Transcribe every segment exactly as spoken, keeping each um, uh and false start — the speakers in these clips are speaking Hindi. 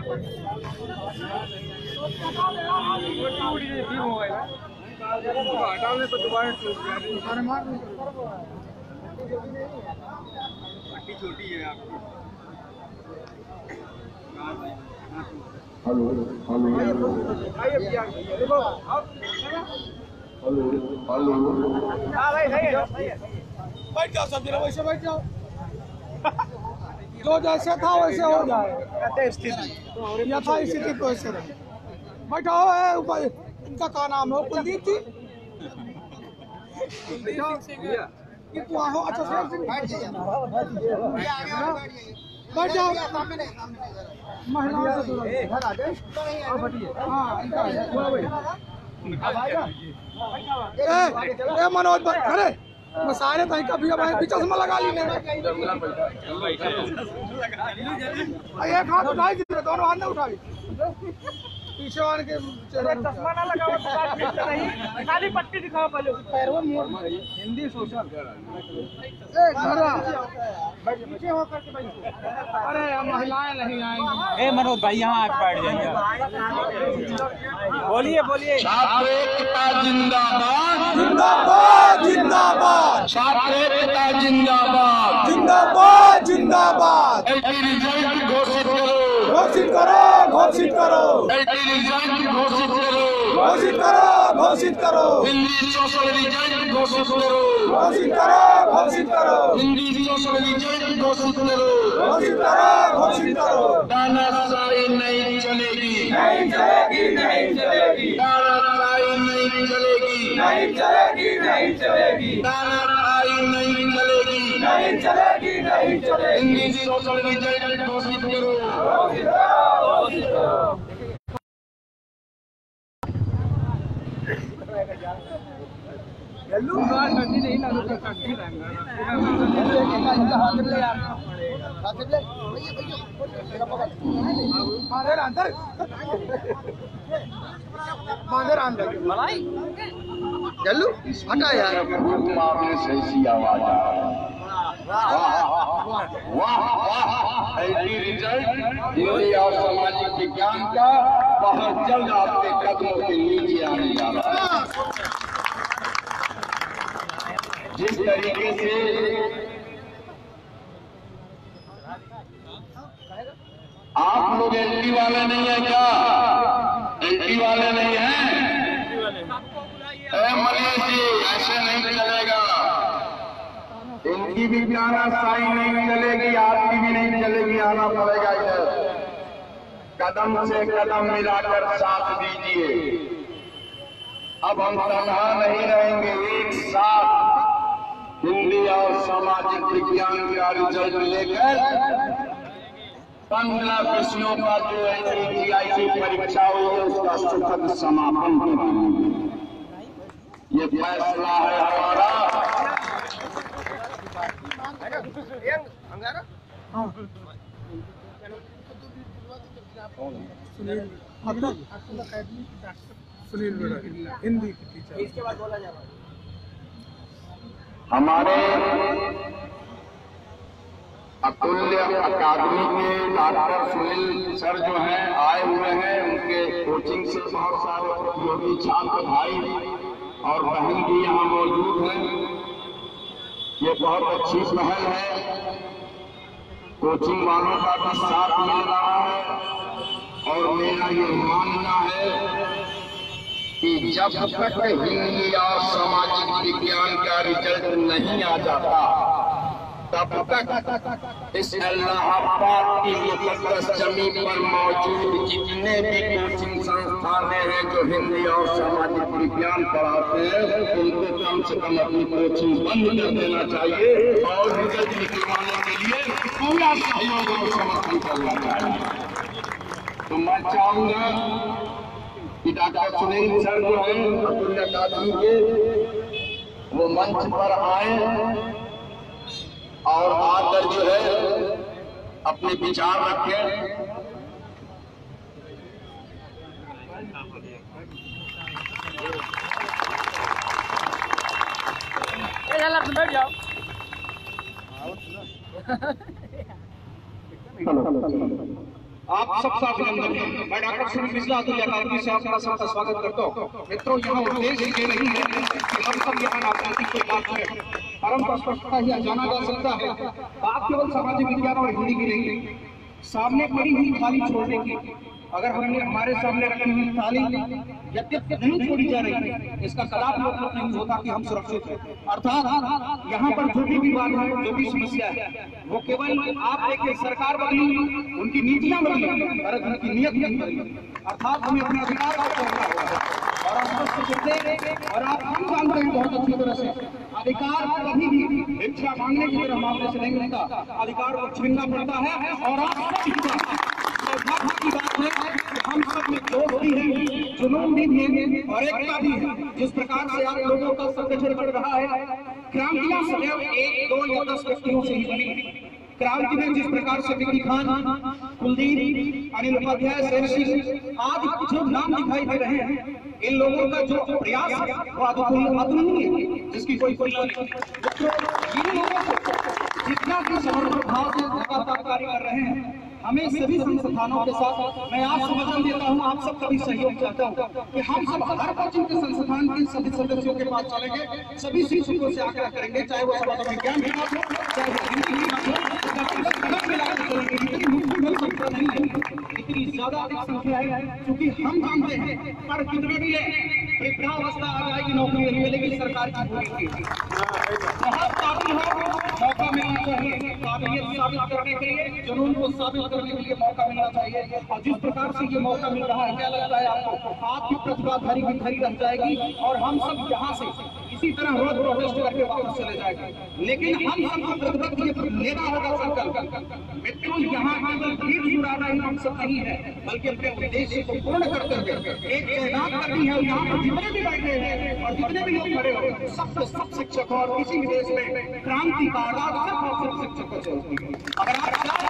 तो दोबारा छोटी है आपकी। Hello hello hello hello. हाँ भाई सही है, सही है। बैठ जाओ सब जरा, वैसे बैठ जाओ, जो जैसे था वैसे हो जाए। स्थिति यथा स्थिति को ऐसे रहे। बैठो ऊपर, इनका क्या नाम है? कुलदीप जी। कि तू आओ, अच्छा से बैठ जाओ, बैठ जाओ। महिलाओं से दूर घर आ जाए। हाँ ए मनोज, अरे मसाले तहीं का भी अब भी चश्मा लगा ली ने। एक हाथ उठाई थी, दोनों हाथ नहीं उठाई। पीछे वाले के चश्मा ना लगाओ तो बात नहीं, खाली पट्टी दिखाओ पहले। पैरवा मोड़ हिंदी सोशल पीछे होकर के भाई। अरे महिलाएं नहीं आएंगी। ए मनोज भाई यहाँ आप बैठ जाइए। बोलिए बोलिए। छात्र एकता जिंदाबाद जिंदाबाद जिंदाबाद छात्र एकता जिंदाबाद जिंदाबाद जिंदाबाद। रिजल्ट घोषित करो घोषित करो घोषित करो रिजल्ट घोषित करो घोषित करो घोषित करो हिंदी सोशल रिजल्ट घोषित करो घोषित करो घोषित करो हिंदी सोशल रिजल्ट घोषित करो घोषित करो घोषित करो। तानाशाही नहीं चलेगी नहीं चलेगी नहीं चलेगी तानाशाही नहीं चलेगी नहीं चलेगी नहीं चलेगी तानाशाही नहीं चलेगी नहीं चलेगी नहीं चलेगी। हिंदी सोशल रिजल्ट घोषित करो घोषित करो घोषित करो। गल्लू बात करनी नहीं ना, लोग करती रहेंगे। माधर अंदर माधर अंदर मलाई गल्लू हटा यार। मामले से ऐसी आवाज आ वाह वाह। ऐसी रिजल्ट हिंदी और सामाजिक विज्ञान का बहुत जल्द आपके कदमों के नीचे आने जा रहा है। जिस तरीके से आप लोग एलटी वाले नहीं है क्या? एलटी वाले नहीं है? मनीष जी ऐसे नहीं चलेगा। इनकी भी तानाशाही नहीं चलेगी, आपकी भी नहीं चलेगी। आना पड़ेगा इधर, कदम से कदम मिलाकर साथ दीजिए। अब हम तनहा नहीं रहेंगे, एक साथ हिंदी और सामाजिक विज्ञान का रिजल्ट लेकर पंद्रह विषयों का जो एनटीआई परीक्षा हुई है उसका सुखद समापन कराएंगे। ये फैसला है हमारा। सुनील हिंदी की टीचर। इसके बाद बोला जा रहा है हमारे अतुल्य अकादमी के डॉक्टर सुनील सर जो हैं आए हुए हैं। उनके कोचिंग से बहुत सारे प्रतियोगी छात्र भाई और बहन भी यहाँ मौजूद हैं। ये बहुत अच्छी पहल है, कोचिंग वालों का भी साथ मिल रहा है। और मेरा ये मानना है कि जब तक हिंदी और सामाजिक विज्ञान का रिजल्ट नहीं आ जाता तब तक इस इलाहाबाद की मुकद्दस जमीन पर मौजूद जितने भी कोचिंग संस्थान हैं जो हिंदी और सामाजिक विज्ञान पढ़ाते हैं उनको कम से कम अपनी कोचिंग बंद कर देना चाहिए और रिजल्ट निकलवाने के लिए पूरा सहयोग और समर्थन करना चाहिए। तो मैं चाहूंगा कि डॉक्टर सुनील सर जो है अतुल्य अकादमी के वो मंच पर आए और आकर जो है अपने विचार रखें। बैठ जाओ। आप सबका अभिनंदन है। मैं डॉक्टर सुनील मिश्रा अतुल अकादमी से आपका सबका स्वागत करता हूँ। मित्रों, यहाँ उद्देश्य ये नहीं है कि हम सब यहाँ राजनीतिक कोई बात करें, परम स्पष्टता यह जाना जा सकता है बात केवल सामाजिक विज्ञान और हिंदी की नहीं है, सामने पड़ी हुई थाली छोड़ने की। अगर हमने हमारे सामने रखी हुई थाली यद्यपि नहीं छोड़ी जा रही है, इसका कदापि मतलब नहीं होता कि हम सुरक्षित हैं। अर्थात यहाँ पर जो भी विवाद है, जो भी समस्या है, वो केवल आप देखिए सरकार बदली, उनकी नीतियां बदली, और उनकी नियत नहीं बदली। अर्थात हमें अपने अधिकार का पहुंचना होगा और आप और आप हम जानते हैं बहुत अच्छी तरह से अधिकार कभी भी भिक्षा मांगने की तरह मामले से नहीं मिलता, अधिकार को छीनना पड़ता है। और आप की बात है कि हम सब में जोश भी है, जुनून भी है और एकता भी है। जिस प्रकार से आप लोगों का संगठन बढ़ रहा है, क्रांतियां सदैव एक दो या दस व्यक्तियों से ही बनी। क्रांति में जिस प्रकार से विकी खान, कुलदीप, अनिल उपाध्याय, शेर सिंह आदि जो नाम दिखाई दे रहे हैं, इन लोगों का जो प्रयास है वो अतुलनीय है, जिसकी कोई कोई इन लोगों को जितना भी समर्पण भाव से लगातार कार्य कर रहे हैं, हमें सभी संस्थानों के साथ मैं आज समझन देता हूं, आप सब कभी सहयोग चाहता हूं कि हम सब हर कोचिंग के संस्थान के सभी सदस्यों के पास चलेंगे, सभी शिक्षकों से आग्रह करेंगे, चाहे वो समाज विज्ञान विभाग हो, चाहे वो हिंदी विभाग हो, इतनी मुश्किल संख्या नहीं है, इतनी ज्यादा अधिक संख्या है, क्योंकि हम जानते हैं पर कितने भी वृद्धावस्था आ जाएगी, नौकरी नहीं मिलेगी, सरकार की पूरी थी बहुत काबिल हो, मौका मिलना चाहिए, काबिलियत साबित करने के लिए, जुनून को साबित करने के लिए मौका मिलना चाहिए। और जिस प्रकार से ये मौका मिल रहा है, क्या लगता है आपको? आपकी प्रतिभा धरी की धरी रह जाएगी और हम सब यहाँ से इसी तरह रोज प्रोटेस्ट करके वापस चले जाएंगे। लेकिन हम सबको प्रतिबद्ध लेना होगा संकल्प। मित्रों, यहाँ केवल भीड़ जुड़ाना ही मकसद नहीं है, बल्कि अपने उद्देश्य को पूर्ण करते हुए एक तैनात करनी है। यहाँ पर जितने भी बैठे हैं और जितने भी लोग खड़े हो, सब सब शिक्षक और किसी भी देश में क्रांति का आगाज सिर्फ और सिर्फ शिक्षकों से होती है। अगर आप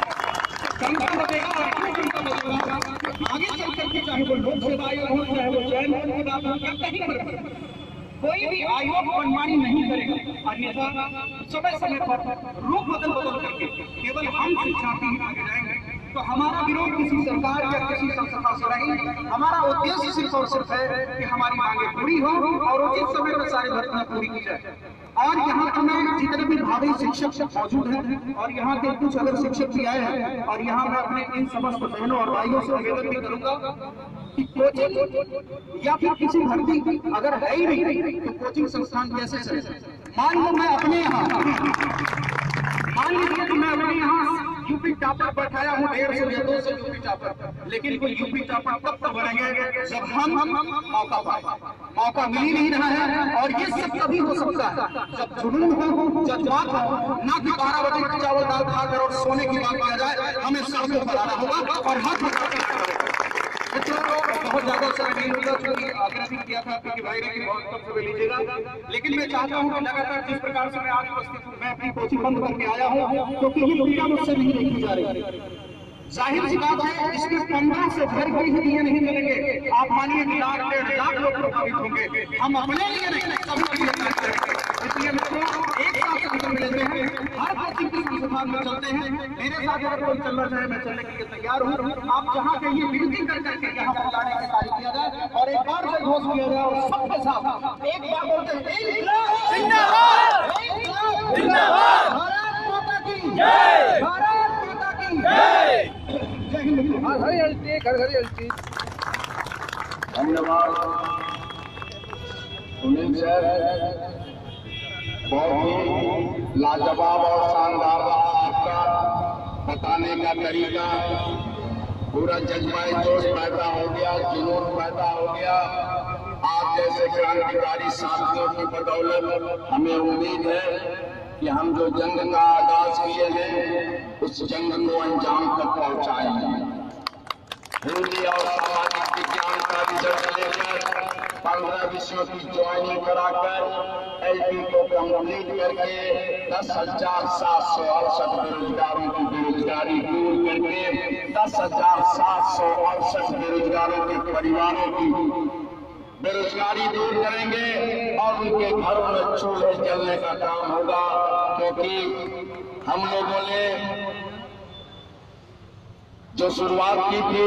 आगे चल करके चाहे वो लोक सेवा आयोग हो, चाहे वो चयन बोर्ड की बात हो, या कहीं पर कोई भी आयोग मनमानी नहीं करेगा, अन्यथा समय समय पर रूप बदल बदल करके केवल हम शिक्षार्थी ही आगे जाएंगे। तो हमारा विरोध किसी सरकार या किसी संस्था से नहीं, हमारा उद्देश्य सिर्फ और सिर्फ है कि हमारी मांगे पूरी हो और उचित समय पर सारी भर्तियां पूरी की जाए। और यहाँ पर मैं जितने भी भावी शिक्षक मौजूद हैं और यहाँ के कुछ अगर शिक्षक भी आए हैं, और यहाँ मैं अपने इन समस्त बहनों और भाइयों से निवेदन भी करूंगा कि कोचिंग या फिर किसी भर्ती अगर है ही नहीं तो कोचिंग संस्थान कैसे चले। मान लो मैं अपने यहाँ मान लीजिए कि मैं अपने यहाँ यूपी टॉपर बैठाया हूँ, डेढ़ सौ या दो सौ यूपी टॉपर, लेकिन कोई यूपी टॉपर तब तक बनेंगे जब हम हम मौका पाए। मौका मिल ही नहीं रहा है, और ये सब तभी हो सकता है जब जुनून हो, जज्बात हो, ना कि बारह बजे का चावल दाल खाकर और सोने की बात किया जाए। हमें सबको बनाना होगा और हक बहुत ज्यादा समय नहीं होगा, क्योंकि आग्रह भी किया था कि भाई की बहुत कम समय लीजिएगा। लेकिन मैं चाहता हूं कि लगातार जिस प्रकार से मैं आज उपस्थित हूं, मैं अपनी कोचिंग बंद करके आया हूं, क्योंकि ये दुनिया मुझसे नहीं देखी जा रही। जाहिर सी बात है, इसमें पंद्रह से भर गई ही दिए नहीं चलेंगे। आप मानिए कि लाख डेढ़ लाख लोग प्रभावित होंगे, हम अपने लिए नहीं सभी के लिए करेंगे। इसलिए मित्रों, एक साथ संकल्प लेते हैं, हर कोचिंग के संस्थान में चलते हैं। मेरे साथ अगर कोई चलना चाहे, मैं चलने के लिए तैयार हूँ। आप जहाँ कहिए विनती कर करके यहाँ पर लाने का कार्य किया जाए और एक बार से घोष किया जाए और सबके साथ एक बार बोलते हैं, जिंदाबाद जिंदाबाद, भारत माता की जय, भारत माता की जय। धन्यवाद सुनील सर, बहुत ही लाजवाब और शानदार आपका बताने का तरीका, पूरा जज्बाई जोश पैदा हो गया, जुनून पैदा हो गया। आप जैसे क्रांतिकारी साथियों की बदौलत हमें उम्मीद है कि हम जो जंग का आगाज किए हैं, उस जंग को अंजाम तक पहुंचाएंगे। हिंदी और सामाजिक विज्ञान का रिजल्ट लेकर पंद्रह विषयों की ज्वाइनिंग कराकर एलपी को कंप्लीट करके दस हजार सात सौ अड़सठ बेरोजगारों की बेरोजगारी दूर करके दस हजार सात सौ अड़सठ बेरोजगारों के परिवारों की बेरोजगारी दूर करेंगे और उनके घरों में चूल्हे जलने का काम होगा। क्योंकि हम लोगों ने जो शुरुआत की थी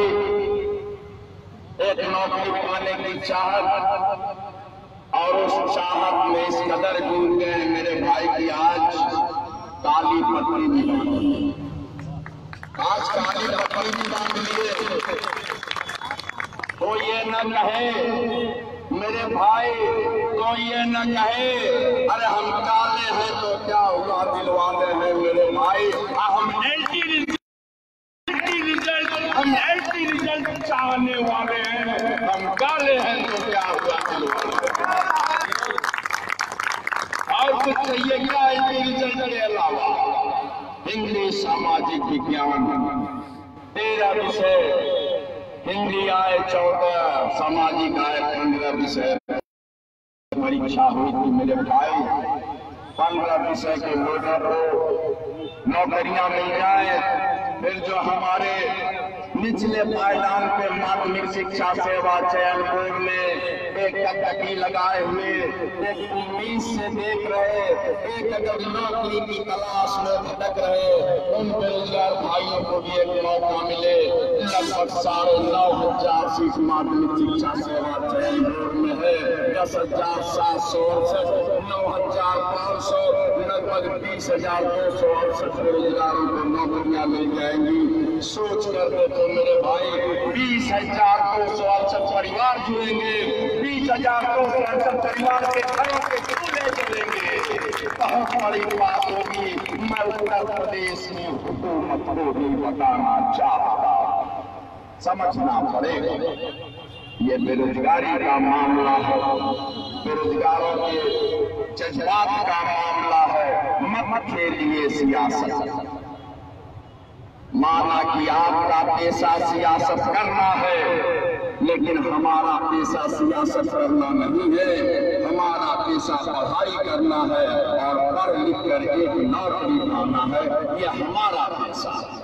एक नौकरी पाने की चाहत, और उस चाहत में इस कदर डूब गए मेरे भाई की आज काली पट्टी भी बांध ली। आज काली पट्टी भी बांध लिए। तो ये न कहे मेरे भाई, तो ये न कहे अरे हम काले हैं तो क्या हुआ, दिल वाले हैं मेरे भाई। हम एंटी रिजल्ट हम एंटी रिजल्ट चाहने वाले हैं। हम काले हैं तो क्या हुआ, दिल वाले। और कुछ चाहिए क्या एंटी रिजल्ट के अलावा? हिंदी, सामाजिक विज्ञान तेरह विषय, हिंदी आए चौदह, सामाजिक आए पंद्रह विषय परीक्षा हुई थी मेरे भाई। पंद्रह विषय के लोगों को नौकरियां मिल जाए, फिर जो हमारे निचले पायदान पे माध्यमिक शिक्षा सेवा चयन बोर्ड में एक टकटकी लगाए हुए, एक उम्मीद से देख रहे, एक अगर नौकरी की तलाश में भटक रहे, उन बेरोजगार भाइयों को भी एक मौका मिले। लगभग साढ़े नौ हजार सीट माध्यमिक शिक्षा सेवा चयन बोर्ड में है। दस हजार सात सौ अड़सठ, नौ हजार पाँच सौ, लगभग बीस हजार दो सौ अड़सठ बेरोजगारों को नौकरियां मिल जाएंगी। सोच कर देखो मेरे भाई, बीस हजार दो सौ अड़सठ परिवार जुड़ेंगे, बीस हजार दो सौ अड़सठ परिवार के घरों के चूल्हे जलेंगे। बहुत बड़ी बात होगी। मैं उत्तर प्रदेश में हुकूमत को भी बताना चाहता, समझना पड़ेगा। ये बेरोजगारी का मामला है, बेरोजगारों के जज्बात का मामला है। मत खेलिए सियासत। माना कि आपका पेशा सियासत करना है, लेकिन हमारा पेशा सियासत करना नहीं है। हमारा पेशा पढ़ाई करना है और पढ़ लिख कर एक नौकरी पाना है। यह हमारा पेशा है।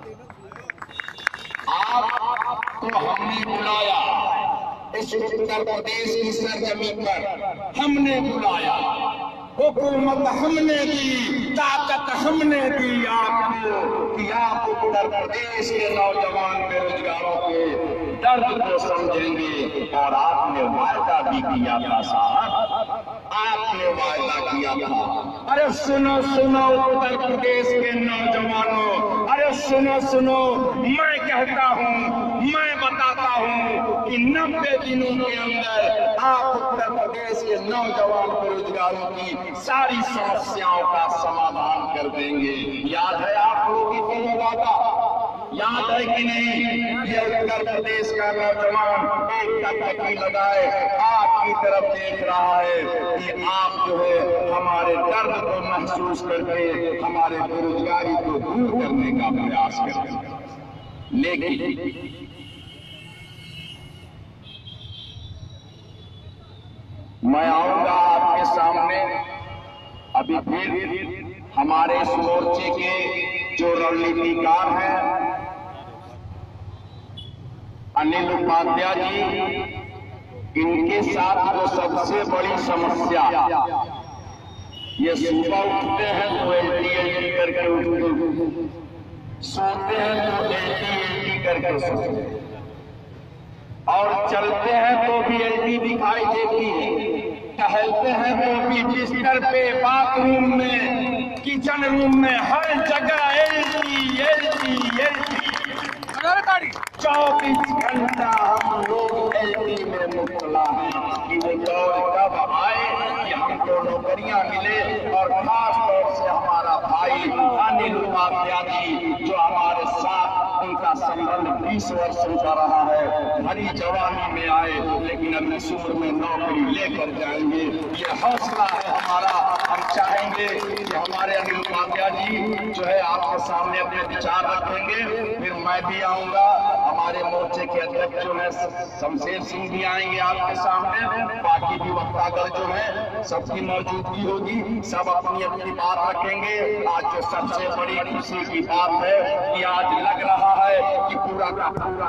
आपको हमने बुलाया, इस उत्तर प्रदेश की सरजमी पर हमने बुलाया, हुकूमत हमने दी, ताकत हमने दी आपको कि आप उत्तर प्रदेश के नौजवान बेरोजगारों के दर्द को समझेंगे। और आपने वायदा भी किया था साहब, आपने वायदा किया था। अरे सुनो सुनो उत्तर प्रदेश के नौजवानों, अरे सुनो सुनो, मैं कहता हूँ, मैं बताता हूँ कि नब्बे दिनों के अंदर आप उत्तर प्रदेश के नौजवान बेरोजगारों की सारी समस्याओं का समाधान कर देंगे। याद है आप लोगों को वो वादा? याद है कि नहीं? ये उत्तर प्रदेश का नौजवान एक टकटकी लगाए आपकी तरफ देख रहा है कि आप जो है हमारे दर्द को महसूस करके हमारे बेरोजगारी को दूर करने का प्रयास करें। लेकिन मैं आऊंगा आपके सामने अभी फिर हमारे इस मोर्चे के जो रणनीतिकार हैं अनिल उपाध्याय जी, इनके साथ जो सबसे बड़ी समस्या, ये सुबह उठते हैं तो एल टी एल टी करके उठते, सोते हैं तो एल टी एल टी करके सोते, और चलते हैं तो भी एल टी दिखाई देती है, टहलते हैं तो भी बिस्तर पे, बाथरूम में, किचन रूम में, हर जगह L T L T L T. चौबीस घंटा हम लोग एल टी में मुबतला हैं कि वो दौर कब आए कि हमको नौकरियां मिले। और खास तौर से हमारा भाई अनिल उपाध्याय जी जो हमारे साथ, उनका संबंध बीस वर्षों का रहा है, भरी जवानी में आए लेकिन अब इस उम्र में नौकरी लेकर जाएंगे। ये हौसला है हमारा। हम चाहेंगे कि हमारे अनिल उपाध्याय जी जो है आपके सामने अपने विचार रखेंगे। फिर मैं भी आऊंगा, हमारे मोर्चे के अध्यक्ष जो है शमशेर सिंह भी आएंगे आपके सामने, बाकी भी वक्तागण जो है सबकी मौजूदगी होगी, सब अपनी अपनी बात रखेंगे। आज जो सबसे बड़ी खुशी की बात है कि आज लग रहा है कि पूरा पूरा पूरा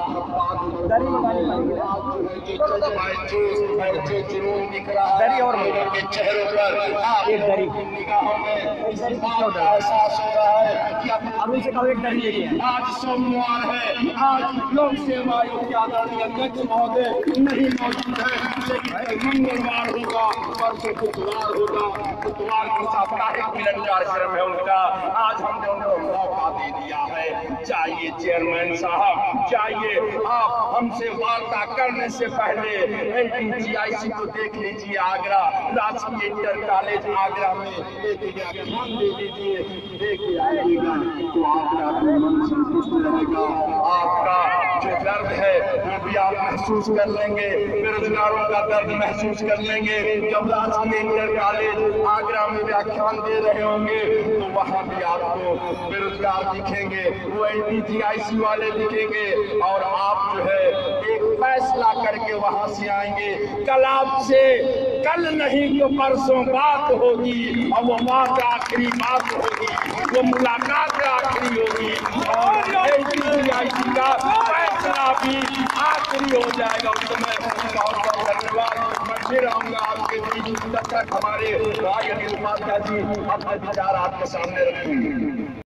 ऐसे जुनून दिख रहा है और के चेहरों पर एक दरी निगाहों में इस बात का एहसास हो रहा है कि अब अभी से कहो एक दरी लेके आज सोमवार है, आज लोक सेवा आयोग के आदरणीय अध्यक्ष महोदय नहीं मौजूद है, लेकिन मंगलवार होगा, परसों बुधवार होगा, बुधवार को साप्ताहिक मिलन कार्यक्रम है उनका। आज हमने उनको मौका दे दिया है। चाहिए चेयरमैन साहब, चाहिए आप हमसे वार्ता करने से पहले एल टी जी आई सी को देख लीजिए, आगरा राजकीय इंटर कॉलेज आगरा में एक व्याख्यान दे दीजिए, देखिए आइएगा तो आपका मन संतुष्ट रहेगा, आपका जो दर्द है वो भी आप महसूस कर लेंगे, बेरोजगारों का दर्द महसूस कर लेंगे। जब राजकीय इंटर कॉलेज आगरा में व्याख्यान दे रहे होंगे तो वहाँ भी आपको बेरोजगार दिखेंगे, वो एन टी जी आई सी वाले दिखेंगे, और आप जो है एक फैसला करके वहाँ से आएंगे। कल आपसे कल नहीं तो परसों बात होगी, और वो बात आखिरी बात होगी, वो मुलाकात आखिरी होगी, और एन टी जी आई सी का फैसला भी आखिरी हो जाएगा। उस समय बहुत बहुत धन्यवाद। मैं फिर आऊंगा आपके बीच, तब तक हमारे भाई अनिल उपाध्याय जी अपने विचार आपके सामने रखेंगे।